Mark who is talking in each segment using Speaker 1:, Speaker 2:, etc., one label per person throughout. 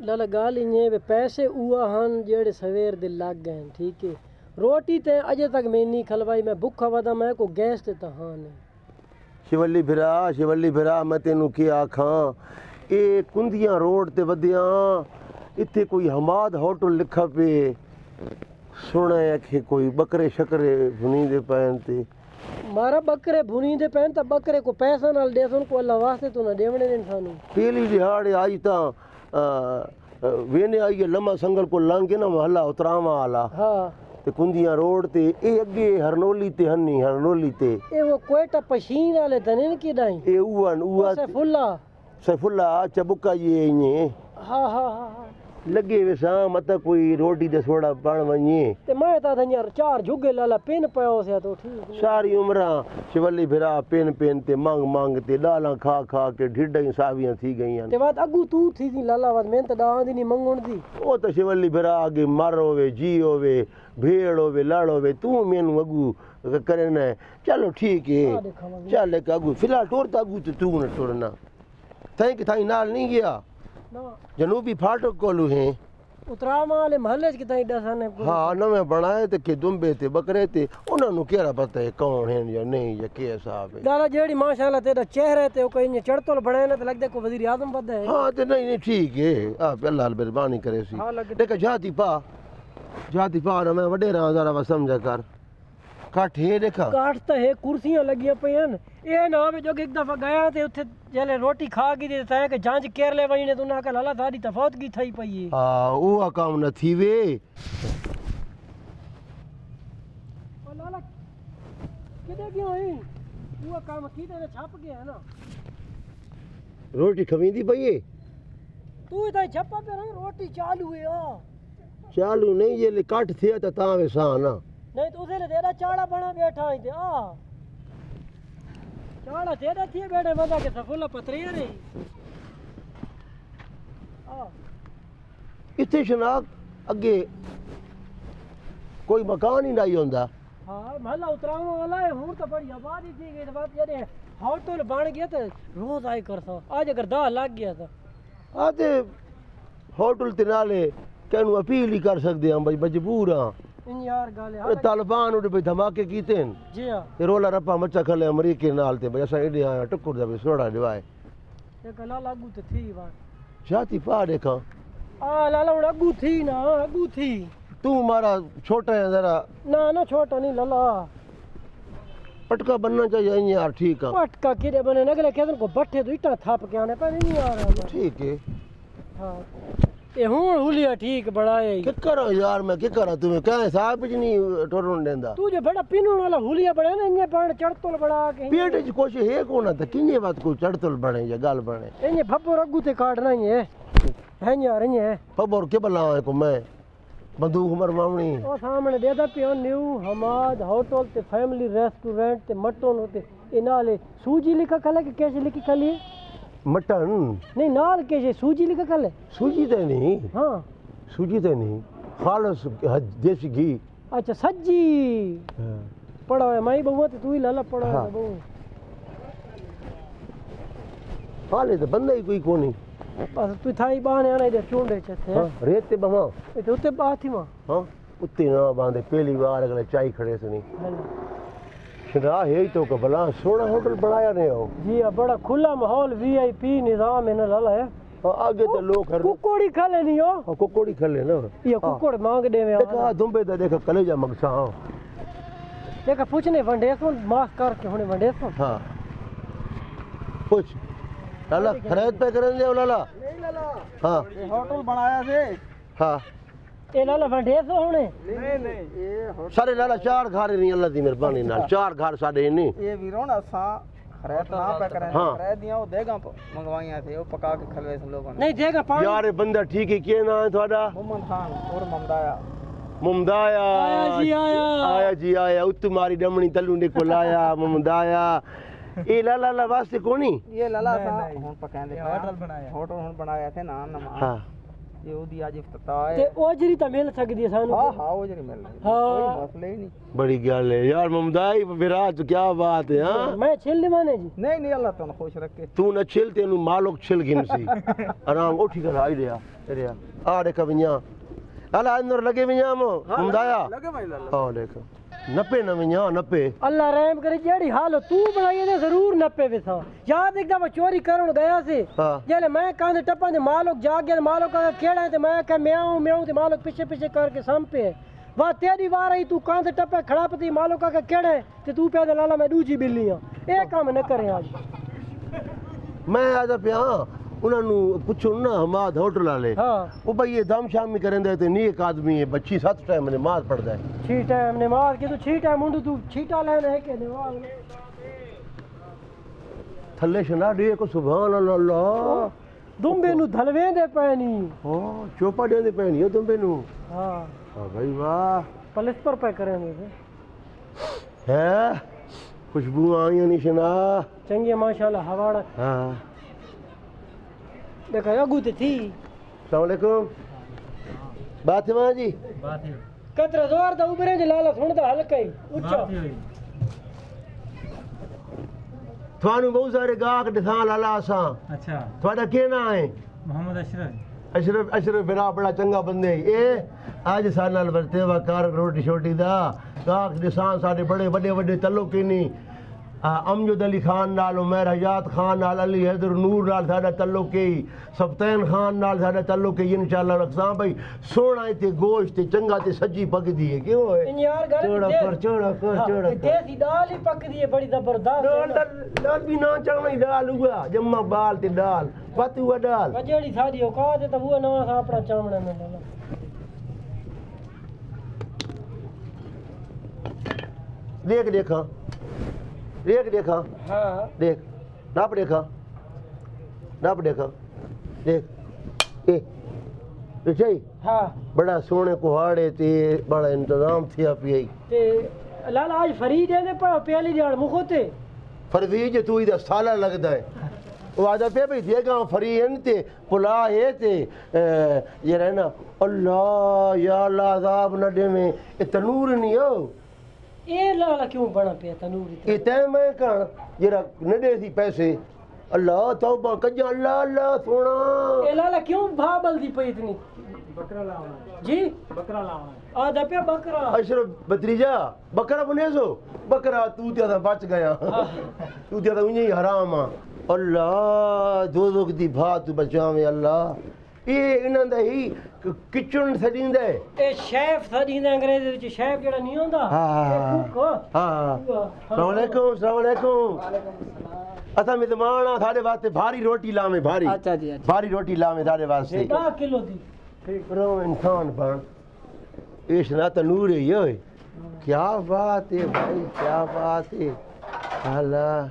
Speaker 1: لالا گال انہیں پیسے اوہ ہن جیڑے سویر دے لگ گئے ہیں ٹھیک ہے روٹی تے اجے تک میں نہیں کھلوائی میں بھکھا ودا میں کو گیس تے تہان ہے
Speaker 2: شیولی بھرا میں تینوں کیا آکھاں اے کندیاں روڈ تے ودیاں اتھے کوئی حماد ہوٹل لکھا پہ سونے کہ کوئی بکرے شکرے بھنی دے پین تے
Speaker 1: مارا بکرے بھنی دے پین تا بکرے کو پیسہ نال دے سن کو اللہ واسطے تو نہ دیونے دے انسانوں
Speaker 2: پہلی دہاڑے آئی تاں وینے آئی لمحہ سنگل کو لنگ کے نا محلہ اتراواں والا
Speaker 1: ہاں
Speaker 2: تے کندیاں روڈ تے اے اگے ہرنولی تے ہنی ہرنولی تے
Speaker 1: اے وہ کوئٹہ پشین والے تنین کی دائیں
Speaker 2: اے اوہ سیف اللہ چبکا یہ انہیں
Speaker 1: ہاں ہاں ہاں ہاں
Speaker 2: لگے ویساں مطلب کوئی روٹی دے سوڑا بن ونجے
Speaker 1: تے میں تا دھنیار چار جھگے لالا پین پیو سے تو ٹھیک
Speaker 2: ساری عمراں شیولی بھرا پین تے مانگ تے ڈالاں کھا کے ڈھڈاں ساویاں تھی گئیاں
Speaker 1: تے بات اگو تو تھی تھی لالا بات میں تے ڈاہاں دی نہیں منگون دی
Speaker 2: او تا شیولی بھرا آگے مر ہوئے جی ہوئے بھیڑ ہوئے لڑ ہوئے تو مینوں اگو کرنا ہے چلو ٹھیک ہے چل ایک اگو فی الحال ٹورتا اگو تو نہ ٹورنا تھائیں کہ تھائیں نال نہیں گیا جنوبی پھاٹک کولو ہیں
Speaker 1: اتراواں والے محلے چ کتائی ڈسانے
Speaker 2: ہاں نویں بنائے تے کہ دمبے تے بکرے تے انہاں نوں کیڑا پتہ ہے کون ہیں یا نہیں یا کی حساب ہے
Speaker 1: لالا جیڑی ماشاءاللہ تیرا چہرہ تے او کوئی چڑتل بنے نا تے لگدا کو وزیر اعظم بدا ہے
Speaker 2: ہاں تے نہیں ٹھیک ہے آپ اللہ مہربانی کرے سی دیکھ جاتی پا نہ میں وڈے راں ذرا سمجھا کر کٹ ہے دیکھا
Speaker 1: کاٹ تے ہے کرسیاں لگیاں پئیاں اے نہ ہوے جو ایک دفعہ گیا تے اوتھے جلے روٹی کھا گئی تے تے کہ جانچ کر لے وئی نے تو نہ کہ لالا ساری تفاوت کی تھئی پئی ہے
Speaker 2: ہاں او کام نہ تھی وے
Speaker 1: او لالا کدے کیوں ہوئی وہ کام کیتے نے چھپ گیا ہے نا
Speaker 2: روٹی کھویندی پئی ہے
Speaker 1: تو تے چھپا پہ رہی روٹی چالو ہے
Speaker 2: چالو نہیں یہ کٹ تھیا تے تاں ویسا نا
Speaker 1: نہیں تو اسے تیرا چاڑا بنا بیٹھا ہی تے چاڑا تیرا تھی بیٹھے بندہ کے سفولہ پتری رہی
Speaker 2: اتنے شناخت اگے کوئی مکان ہی نہیں ہوندا
Speaker 1: ہاں محلہ اتراواں والا ہے ہوں تو بڑی آبادی تھی گئی بات یہ ہوٹل بن گیا تو روز آئی کرتا آج اگر دہ لگ گیا تھا
Speaker 2: آتے ہوٹل تے نالے کینوں اپیل ہی کر سکتے ہیں بھائی مجبور ہاں
Speaker 1: یار گالے
Speaker 2: طالبان اڑے بھائی دھماکے کیتے ہیں
Speaker 1: جی ہاں
Speaker 2: تے رولا رپا مچا کھلے امریکے نال تے بھائی اساں ایڈے آیا ٹکر دا بھی سوڑا دیوائے
Speaker 1: ایک لالا اگو تے تھی بات
Speaker 2: جاتی پا دیکھاں
Speaker 1: لالا ہن اگو تھی نا اگو تھی
Speaker 2: تو مارا چھوٹا ہے ذرا
Speaker 1: نہ چھوٹا نہیں لالا
Speaker 2: پٹکا بننا چاہیے یار ٹھیک ہے
Speaker 1: پٹکا کدے بنے نگلے کہن کو بٹھے تو اٹا تھپ کے آنے پر نہیں آ رہا
Speaker 2: ٹھیک ہے
Speaker 1: ہاں اے ہوں ہولیا ٹھیک بڑھایا
Speaker 2: کہ کرا یار میں کہ کرا تمہیں کہیں صاحب جی نہیں ٹورن دیندا
Speaker 1: تو جو بڑا پینون والا ہولیا بڑھا نا انہیں پان چڑتل بڑھا کے
Speaker 2: پیٹ وچ کچھ ہے کونا تے کینی بات کوئی چڑتل بنے یا گل بنے
Speaker 1: انہیں بھبو رگو تے کاٹنا ہی ہے یار انہیں
Speaker 2: خبر کے بلا کو میں بندوق مرواونی
Speaker 1: او سامنے دے دا پیو نیو حماد ہوٹل تے فیملی ریسٹورنٹ تے مٹن ہوتے انالے سوجی لکھا کھلا کہ کیسے لکھی کھلی ہے
Speaker 2: مٹن
Speaker 1: نہیں نال کیسے سوجی لکھا کھلے
Speaker 2: سوجی تے نہیں
Speaker 1: ہاں
Speaker 2: سوجی تے نہیں خالص دیسی گھی
Speaker 1: اچھا سجی پڑھا ہے مائی بہو تے تو ہی لالا پڑھا ہے بہو
Speaker 2: حالے تے بندہ ہی کوئی کونی
Speaker 1: بس تو تھائی بانے آنا دے چونڈے چتے
Speaker 2: ہاں ریت تے بہاں
Speaker 1: تے اوتے بات ہی ماں
Speaker 2: ہاں اتے نہ باندے پہلی بار اگلے چائی کھڑے سنی شدا ہے تو کہ بلا سونا ہوٹل بنایا نے ہو
Speaker 1: جی بڑا کھلا ماحول وی آئی پی نظام ہے نا لالا ہے
Speaker 2: آگے تے لوگ ہر
Speaker 1: ککوڑی کھلے نہیں ہو
Speaker 2: ککوڑی کھلے نا
Speaker 1: یہ ککوڑ مانگ دے میں
Speaker 2: دیکھا دمبے تے دیکھا کلیجا مگسا ہاں
Speaker 1: دیکھا پوچھنے ونڈے سن ماس کر کے ہونے ونڈے سن
Speaker 2: ہاں پوچھ لالا خرید پہ کرن دے لالا
Speaker 1: نہیں لالا
Speaker 2: ہاں
Speaker 1: یہ ہوٹل بنایا سے
Speaker 2: ہاں
Speaker 1: اے لالا ونڈے سو ہونے
Speaker 3: نہیں یہ
Speaker 2: سارے لالا چار گھر نہیں اللہ دی مہربانی نال چار گھر ساڈے نہیں
Speaker 3: یہ ویرون اساں خرید نہ پہ کریں خرید دیاں وہ دیگاں منگوائیاں تھے وہ پکا کے کھلوے سے لوگوں نے
Speaker 1: نہیں دے گا پانی
Speaker 2: یار بندہ ٹھیک ہے کیا نام ہے تھوڑا
Speaker 3: محمد خان اور ممدایا
Speaker 2: ممدایا
Speaker 1: آیا جی
Speaker 2: آیا جی آیا ات تمہاری ڈمنی تلو نے کو لایا ممدایا اے لالا واسطے کونی
Speaker 3: یہ لالا سا ہن پکائیں دے ہوٹل بنایا تھے نا نما
Speaker 2: ہاں
Speaker 3: یہ اودی اج افتتاح
Speaker 1: تے
Speaker 3: ہے
Speaker 1: اوجری تے مل سکدی ہے سانو
Speaker 3: ہاں ہاں وہ جڑی مل رہی ہے
Speaker 1: ہاں۔
Speaker 3: کوئی مسئلہ ہی نہیں
Speaker 2: بڑی گل ہے یار ممدائی براج کیا بات ہے ہاں
Speaker 1: میں چھل دیوانے جی
Speaker 3: نہیں نہیں اللہ تعالیٰ خوش رکھے
Speaker 2: تو نہ چھل تینوں مالک چھل گن سی آرام اٹھی کر آئی رہا آ دیکھا ونیا اللہ اندر لگے ونیا مو ممدایا
Speaker 3: لگے بھائی لالا
Speaker 2: آ دیکھا نپے نہ ونیا نپے
Speaker 1: اللہ رحم کرے جیڑی حال تو بنائی نے ضرور نپے وسا یاد ایک دفعہ چوری کرن گیا سی
Speaker 2: ہاں
Speaker 1: جلے میں کاندے ٹپا دے مالک جا گیا مالک کا کھیڑا ہے تے میں کہ میاؤں میاؤں تے مالک پیچھے پیچھے کر کے سام پہ وا تیری وار آئی تو کاندے ٹپے کھڑا پتی مالک کا کھیڑا ہے تے تو پہ دے لالا میں دوجی بلی ہاں اے کام نہ کرے آج
Speaker 2: میں آجا پہ ہاں انہوں نے پوچھو نا حماد ہوٹل والے
Speaker 1: ہاں
Speaker 2: وہ بھائی یہ دم شام میں کریں دے تے نیک آدمی ہے بچی 7 ٹائم نماز پڑھدا ہے
Speaker 1: چھی ٹائم نماز کے تو چھی ٹائم منڈو تو چھیٹا لینا ہے کہ نماز
Speaker 2: تھلے شنا ڈے کو سبحان اللہ
Speaker 1: دمبے نو دھلویں دے پینی
Speaker 2: ہاں چوپا دے پہنی ہو تم پہ نو
Speaker 1: ہاں
Speaker 2: ہاں بھائی واہ
Speaker 1: پلس پر پہ کریں گے
Speaker 2: ہے خوشبو آئیں نہیں شنا
Speaker 1: چنگی ماشاءاللہ ہواڑا
Speaker 2: ہاں
Speaker 1: دیکھا اگو تے تھی
Speaker 2: السلام علیکم بات ہے جی
Speaker 1: کترا زور دا اوپرے دے لالا سندا ہلکا ہی اونچا
Speaker 2: تھانو بہت سارے گاہک دکھان لالا اساں
Speaker 4: اچھا
Speaker 2: تھوڑا کی نا ہے
Speaker 4: محمد اشرف
Speaker 2: اشرف بھرا بڑا چنگا بندے اے اج سارے نال ورتے وا کار روٹی شوٹی دا گاہک دسان سارے بڑے وڈے وڈے تعلق نہیں امجد علی خان نال عمیر حیات خان نال علی حیدر نور نال ساڈا تعلق ہے سبتین خان نال ساڈا تعلق ہے انشاءاللہ رکھساں بھائی سونا تے گوشت تے چنگا تے سجی پکدی ہے کیوں ہے
Speaker 1: یار گل
Speaker 2: چوڑا کر چوڑا کر
Speaker 1: دیسی دال ہی پکدی ہے بڑی زبردست
Speaker 2: دال بھی نہ چاہنا دال ہوا جمع بال تے دال پت ہوا دال
Speaker 1: جیڑی ساری اوقات ہے تو وہ نواں سا اپنا چامڑا میں ڈالا
Speaker 2: دیکھ دیکھا دیکھ دیکھا
Speaker 1: ہاں
Speaker 2: دیکھ ناپ دیکھا ناپ دیکھا دیکھ اے چاہیے
Speaker 1: ہاں
Speaker 2: بڑا سونے کوہاڑے تے بڑا انتظام تھیا پی
Speaker 1: تے لالا آج فرید ہے نے پر پہلی دیڑ مخوتے
Speaker 2: فرویج تو ادھر سالہ لگتا ہے وہ آدھا پہ بھی دے گا فرین تے پلا ہے تے یہ رہنا اللہ یا اللہ عذاب نہ دے میں یہ تنور نہیں ہو
Speaker 1: اے لالا کیوں بنا پیا تنوری
Speaker 2: یہ تین میں کہاں یہ نہ دے سی پیسے اللہ توبہ کجا اللہ اللہ سونا
Speaker 1: اے لالا کیوں بھابل دی پئی اتنی
Speaker 4: بکرا لاؤنا
Speaker 1: جی
Speaker 4: بکرا لاؤنا
Speaker 1: آدھا پیا بکرا
Speaker 2: اشرف بتریجا بکرا بنے سو بکرا تو تیادہ بچ گیا تو تیادہ انہیں حرام آ اللہ دو دی بھات بچاویں اللہ یہ انہاں دا ہی کچن سڑین دے
Speaker 1: اے شیف سدی انگریزی وچ شیف جڑا نہیں ہوندا
Speaker 2: ہاں السلام علیکم السلام علیکم اساں مہمان آ ساڈے واسطے بھاری روٹی لاویں بھاری
Speaker 1: اچھا جی اچھا
Speaker 2: بھاری روٹی لاویں ساڈے واسطے
Speaker 1: 10 کلو دی
Speaker 2: ٹھیک رو انسان بن ایش نہ تنور ہے یہ کیا بات ہے بھائی کیا بات ہے اللہ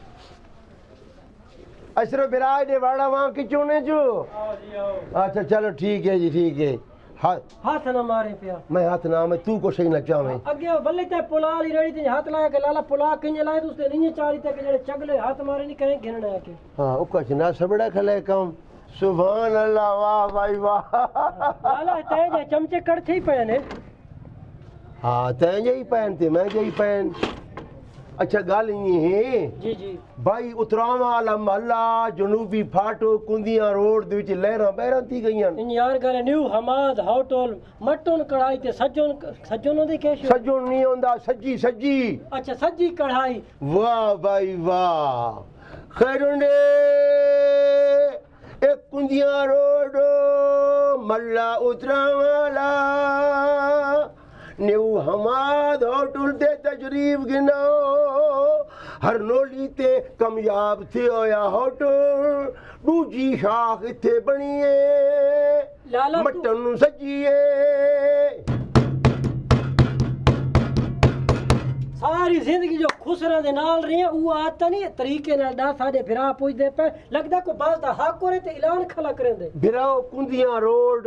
Speaker 2: اشرف برائے دے واڑا وہاں کچونے جو اچھا چلو ٹھیک ہے جی ٹھیک ہے
Speaker 1: ہاتھ نہ مارے پیا
Speaker 2: میں ہاتھ نہ میں تو کو شئی نہ چاہویں
Speaker 1: اگے بلے تے پلا لی ریڑی تے ہاتھ لایا کہ لالا پلا کنج لائے تو اس نے نہیں چاری تے کہ جڑے چگلے ہاتھ مارے نہیں کہیں گھننا ہے کہ
Speaker 2: ہاں او کچھ نہ سبڑا کھلے کم سبحان اللہ واہ بھائی واہ
Speaker 1: لالا تے جے چمچے کڑتھے ہی پے نے
Speaker 2: ہاں تے جئی پہن تے میں جئی پہن اچھا گل یہ ہے
Speaker 1: جی جی
Speaker 2: بھائی اتراواں والا محلہ جنوبی پھاٹو کندیاں روڈ دے وچ لہراں بہراں تھی گئیاں
Speaker 1: ان یار گل new Hammad hotel mutton karahi تے سجون دی کیش
Speaker 2: سجن نہیں ہوندا سجی سجی
Speaker 1: اچھا سجی کڑھائی
Speaker 2: واہ بھائی واہ خیرنڈے ایک کندیاں روڈ محلہ اتراواں والا نیو حماد ہوٹل تے تشریف گناؤ ہر نولی تے کامیاب تھے ہویا ہوٹل دوجی شاخ اتھے بنیے مٹن سجیے
Speaker 1: ساری زندگی جو خسرا دے نال رہی ہیں وہ آتا نہیں طریقے نال دا ساڈے بھرا پوچھ دے پے لگدا کو باز دا حق کرے تے اعلان کھلا کریں دے
Speaker 2: بھراؤ کندیاں روڈ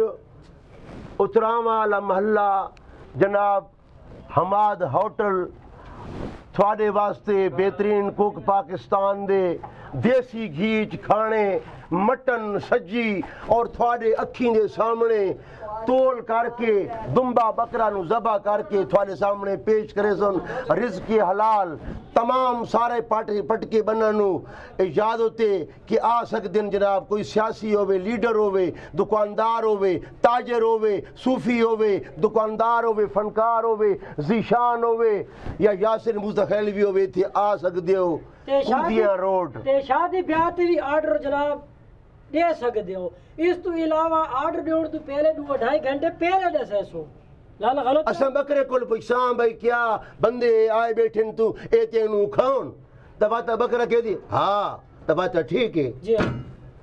Speaker 2: اتراواں والا محلہ جناب حماد ہوٹل تھوڑے واسطے بہترین کوک پاکستان دے دیسی گھیچ کھانے مٹن سجی اور تھوڑے اکھیں دے سامنے تول کر کے دمبا بکرا نو ذبح کر کے تھوڑے سامنے پیش کرے سن رزق حلال تمام سارے پٹکے بنانو یاد ہوتے کہ آ سکتے ہیں جناب کوئی سیاسی ہوئے لیڈر ہوئے دکاندار ہوئے تاجر ہوئے صوفی ہوئے دکاندار ہوئے فنکار ہوئے ذیشان ہوئے یا یاسر مستخیلوی ہوئے تھے آ سکتے ہو کندیاں روڈ
Speaker 1: تے شادی بیاہ تے بھی آرڈر جناب دے سکتے ہو اس تو علاوہ آرڈر دیون تو پہلے 2-2.5 گھنٹے پہلے دے سیسو لالا غلط
Speaker 2: اساں بکرے کول پوچھاں بھائی کیا بندے آئے بیٹھے تو اے تینوں کھاؤن تباتا بکرا کہہ دی ہاں تباتا ٹھیک ہے
Speaker 1: جی ہاں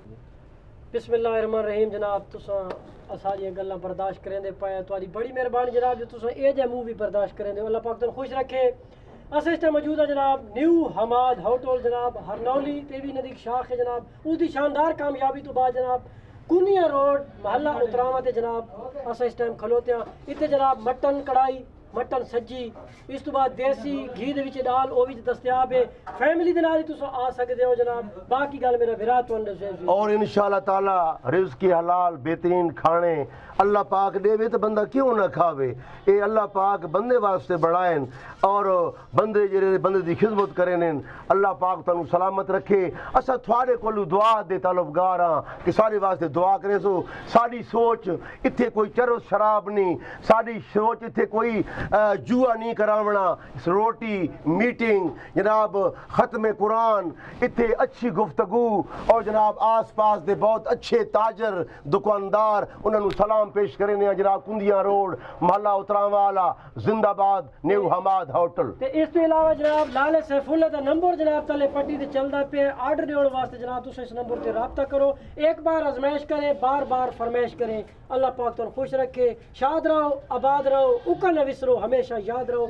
Speaker 1: بسم اللہ الرحمن الرحیم جناب تساں اساڑیاں گلاں برداشت کریں دے پایا تہاڈی بڑی مہربانی جناب جو تساں اے جے مووی برداشت کریں دے اللہ پاک تن خوش رکھے اساں اس ٹائم موجود ہے جناب نیو حماد ہوٹل جناب ہرنولی تے بھی ندیک شاخ ہے جناب اس دی شاندار کامیابی تو بعد جناب کنیا روڈ محلہ اتراوا تے جناب اساں اس ٹائم کھلوتے ہیں اتنے جناب مٹن کڑائی مٹن سجی اس تو بعد دیسی گھی دے وچ ڈال او وچ دستیاب ہے فیملی دے نال ہی تساں آ سکدے ہو جناب باقی گل میرا بھرا تو
Speaker 2: اور انشاءاللہ تعالی رزق حلال بہترین کھانے اللہ پاک دے وے تو بندہ کیوں نہ کھاوے اے اللہ پاک بندے واسطے بڑھائیں اور بندے جڑے بندے دی خدمت کریں اللہ پاک تانوں سلامت رکھے اسا تھوڑے کولو دعا دے طلبگار ہاں کہ سارے واسطے دعا کرے سو ساری سوچ ایتھے کوئی چرس شراب نہیں ساری سوچ ایتھے کوئی جوا نہیں کراونا روٹی میٹنگ جناب ختم قرآن ایتھے اچھی گفتگو اور جناب آس پاس دے بہت اچھے تاجر دکاندار انہوں نے سلام پیش کریں جناب کندیاں روڈ محلہ اتراوا والا زندہ باد نیو حماد ہوٹل
Speaker 1: اس تو علاوہ جناب لال سیف اللہ دا نمبر جناب تلے پٹی تے چلدا پہ آرڈر دیون واسطے جناب تساں اس نمبر تے رابطہ کرو ایک بار آزمائش کریں بار بار فرمائش کریں اللہ پاک تن خوش رکھے شاد رہو آباد رہو اکا نہ وسرو ہمیشہ یاد رہو